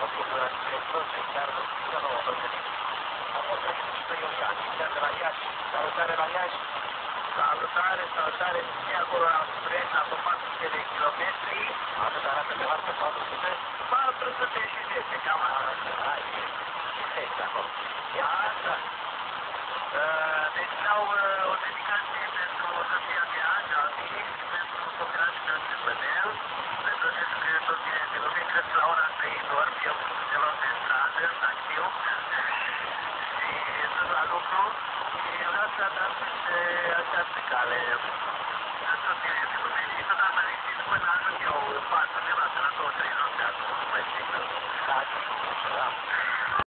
con il direttore Riccardo Pisano a posto di Ioriani, la Iaci, salutare sia con la presa automatica dei chilometri, salutare per le 410 cam. Iată, deci au o dedicație pentru Sofia de Angealdi, pentru cooperația de Bănel, pentru acest creator de lumii, cred că la ora 3 dorm, eu cu celor de stradă, actiu, și sunt la lucru, și vreau să transmite această cale. Sofia de lumii, și tot asta lipsit până ajung eu în față, de la 2-3 noapte, acum, mai sigur. Da.